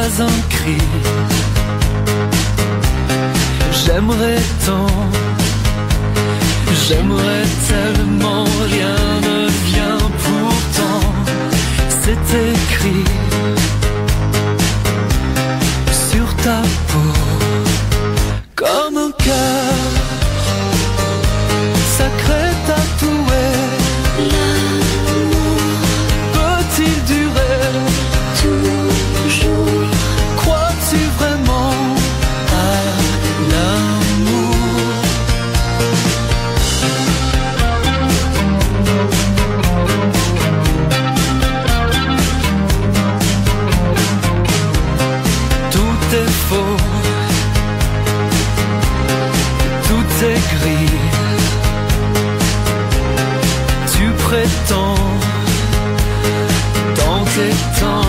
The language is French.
pas un cri. J'aimerais tant, j'aimerais tellement, rien ne vient pourtant, c'est écrit sur ta peau comme un cœur sacré tatoué. L'amour peut-il durer toujours? Crois-tu vraiment à l'amour? Tout est faux, tout est gris. Tu prétends dans tes temps